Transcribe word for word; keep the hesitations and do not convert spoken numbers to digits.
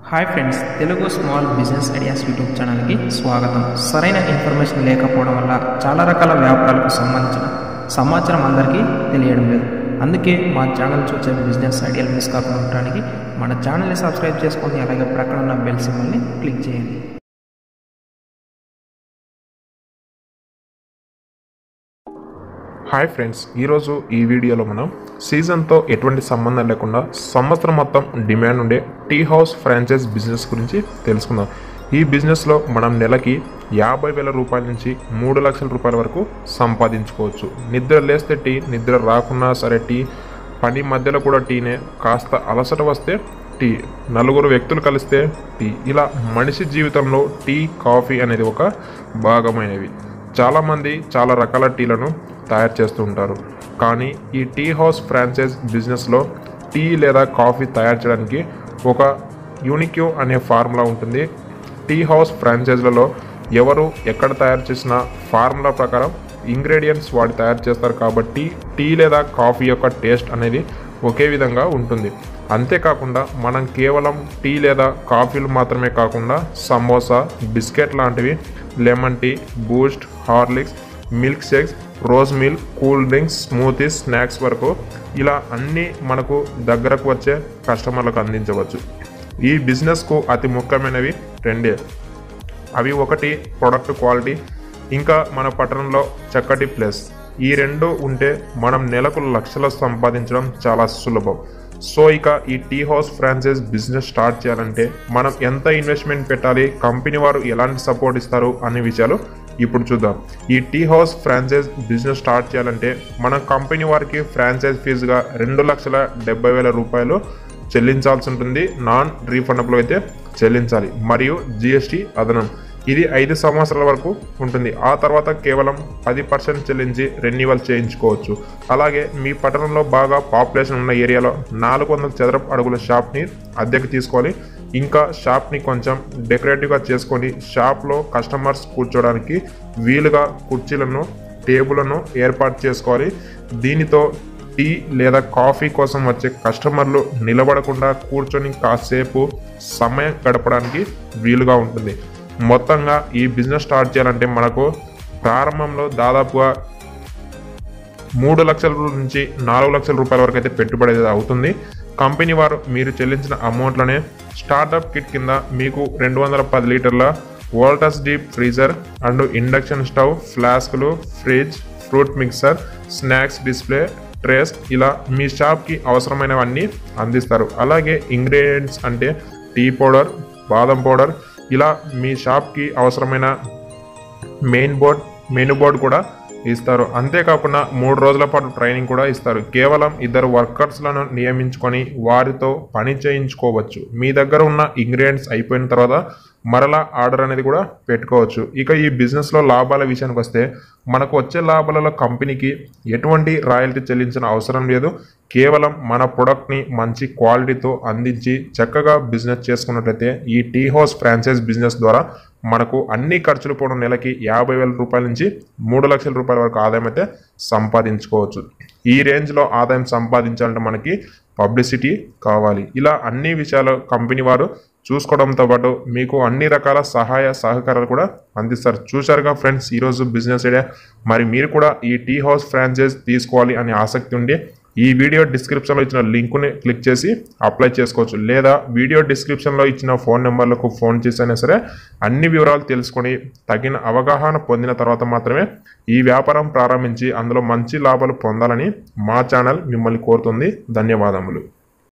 Hi friends, Telugu small business ideas YouTube ఛానల్కి స్వాగతం. సరైన ఇన్ఫర్మేషన్ లేకపోవడం వల్ల చాలా రకాల వ్యాపారాలకు సంబంధించిన సమాచారం అందరికీ తెలియడం లేదు. అందుకే మా ఛానల్ చూసే బిజినెస్ ఐడియాలు మిస్ కాకుండా ఉండడానికి మన ఛానల్ని సబ్స్క్రైబ్ చేసుకొని అలాగే ప్రక్కన ఉన్న బెల్ సింబల్ని క్లిక్ చేయండి. హాయ్ ఫ్రెండ్స్, ఈరోజు ఈ వీడియోలో మనం సీజన్తో ఎటువంటి సంబంధం లేకుండా సంవత్సరం మొత్తం డిమాండ్ ఉండే టీ హౌస్ ఫ్రాంచైజ్ బిజినెస్ గురించి తెలుసుకుందాం. ఈ బిజినెస్లో మనం నెలకి యాభై వేల రూపాయల నుంచి మూడు లక్షల రూపాయల వరకు సంపాదించుకోవచ్చు. నిద్ర లేస్తే టీ, నిద్ర రాకున్నా సరే టీ, పని మధ్యలో కూడా టీనే, కాస్త అలసట వస్తే టీ, నలుగురు వ్యక్తులు కలిస్తే టీ, ఇలా మనిషి జీవితంలో టీ, కాఫీ అనేది ఒక భాగమైనవి. చాలామంది చాలా రకాల టీలను తయారు చేస్తూ ఉంటారు. కానీ ఈ టీ హౌస్ ఫ్రాంచైజ్ బిజినెస్లో టీ లేదా కాఫీ తయారు చేయడానికి ఒక యూనిక్యూ అనే ఫార్ములా ఉంటుంది. టీ హౌస్ ఫ్రాంచైజ్లలో ఎవరు ఎక్కడ తయారు చేసిన ఫార్ములా ప్రకారం ఇంగ్రీడియంట్స్ వాడి తయారు చేస్తారు కాబట్టి టీ లేదా కాఫీ యొక్క టేస్ట్ అనేది ఒకే విధంగా ఉంటుంది. అంతేకాకుండా మనం కేవలం టీ లేదా కాఫీలు మాత్రమే కాకుండా సమోసా, బిస్కెట్ లాంటివి, lemon tea, Boost, Horlicks, milk shakes, rose milk, cool drinks, smoothies, snacks వరకు ఇలా అన్నీ మనకు దగ్గరకు వచ్చే కస్టమర్లకు అందించవచ్చు. ఈ బిజినెస్కు అతి ముఖ్యమైనవి రెండే. అవి ఒకటి ప్రొడక్ట్ క్వాలిటీ, ఇంకా మన పట్టణంలో చక్కటి ప్లేస్. ఈ రెండు ఉంటే మనం నెలకు లక్షలు సంపాదించడం చాలా సులభం. సో ఇక ఈ tea house franchise business start చేయాలంటే మనం ఎంత ఇన్వెస్ట్మెంట్ పెట్టాలి, కంపెనీ వారు ఎలాంటి సపోర్ట్ ఇస్తారు అనే విషయాలు ఇప్పుడు చూద్దాం. ఈ tea house franchise business start చేయాలంటే మనం కంపెనీ వారికి ఫ్రాంచైజ్ ఫీజుగా రెండు లక్షల డెబ్బై వేల రూపాయలు చెల్లించాల్సి ఉంటుంది. నాన్ రీఫండబుల్ అయితే చెల్లించాలి, మరియు జిఎస్టీ అదనం. ఇది ఐదు సంవత్సరాల వరకు ఉంటుంది. ఆ తర్వాత కేవలం పది పర్సెంట్ చెల్లించి రెన్యువల్ చేయించుకోవచ్చు. అలాగే మీ పట్టణంలో బాగా పాపులేషన్ ఉన్న ఏరియాలో నాలుగు వందల చదరపు అడుగుల షాప్ని అద్దెకు తీసుకోవాలి. ఇంకా షాప్ని కొంచెం డెకరేటివ్గా చేసుకొని షాప్లో కస్టమర్స్ కూర్చోడానికి వీలుగా కుర్చీలను, టేబుల్లను ఏర్పాటు చేసుకోవాలి. దీనితో టీ లేదా కాఫీ కోసం వచ్చే కస్టమర్లు నిలబడకుండా కూర్చొని కాసేపు సమయం గడపడానికి వీలుగా ఉంటుంది. మొత్తంగా ఈ బిజినెస్ స్టార్ట్ చేయాలంటే మనకు ప్రారంభంలో దాదాపుగా మూడు లక్షల నుంచి నాలుగు లక్షల రూపాయల వరకు అయితే పెట్టుబడి అవుతుంది. కంపెనీ వారు మీరు చెల్లించిన అమౌంట్లోనే స్టార్టప్ కిట్ కింద మీకు రెండు వందల పది లీటర్ల Voltas deep freezer and induction stove, ఫ్లాస్కులు, fridge, fruit mixer, snacks display, trays, ఇలా మీ షాప్కి అవసరమైనవన్నీ అందిస్తారు. అలాగే ఇంగ్రీడియంట్స్ అంటే టీ పౌడర్, బాదం పౌడర్, ఇలా మీ షాప్కి అవసరమైన మెయిన్ బోర్డ్, మెనూ బోర్డు కూడా ఇస్తారు. అంతేకాకుండా మూడు రోజుల పాటు ట్రైనింగ్ కూడా ఇస్తారు. కేవలం ఇద్దరు వర్కర్స్లను నియమించుకొని వారితో పని చేయించుకోవచ్చు. మీ దగ్గర ఉన్న ఇంగ్రీడియంట్స్ అయిపోయిన తర్వాత మరలా ఆర్డర్ అనేది కూడా పెట్టుకోవచ్చు. ఇక ఈ బిజినెస్లో లాభాల విషయానికి వస్తే మనకు వచ్చే లాభాలలో కంపెనీకి ఎటువంటి రాయల్టీ చెల్లించిన అవసరం లేదు. కేవలం మన ప్రొడక్ట్ని మంచి క్వాలిటీతో అందించి చక్కగా బిజినెస్ చేసుకున్నట్లయితే ఈ టీ హౌస్ ఫ్రాంచైజ్ బిజినెస్ ద్వారా మనకు అన్ని ఖర్చులు పోవడం నెలకి యాభై వేల రూపాయల నుంచి మూడు లక్షల రూపాయల వరకు ఆదాయం అయితే సంపాదించుకోవచ్చు. ఈ రేంజ్లో ఆదాయం సంపాదించాలంటే మనకి పబ్లిసిటీ కావాలి. ఇలా అన్ని విషయాలు కంపెనీ వారు చూసుకోవడంతో పాటు మీకు అన్ని రకాల సహాయ సహకారాలు కూడా అందిస్తారు. చూశారుగా ఫ్రెండ్స్ ఈరోజు బిజినెస్ ఐడియా. మరి మీరు కూడా ఈ టీ హౌస్ ఫ్రాంచైజ్ తీసుకోవాలి అనే ఆసక్తి ఉండి ఈ వీడియో డిస్క్రిప్షన్లో ఇచ్చిన లింకుని క్లిక్ చేసి అప్లై చేసుకోవచ్చు. లేదా వీడియో డిస్క్రిప్షన్లో ఇచ్చిన ఫోన్ నెంబర్లకు ఫోన్ చేసైనా సరే అన్ని వివరాలు తెలుసుకొని తగిన అవగాహన పొందిన తర్వాత మాత్రమే ఈ వ్యాపారం ప్రారంభించి అందులో మంచి లాభాలు పొందాలని మా ఛానల్ మిమ్మల్ని కోరుతుంది. ధన్యవాదములు.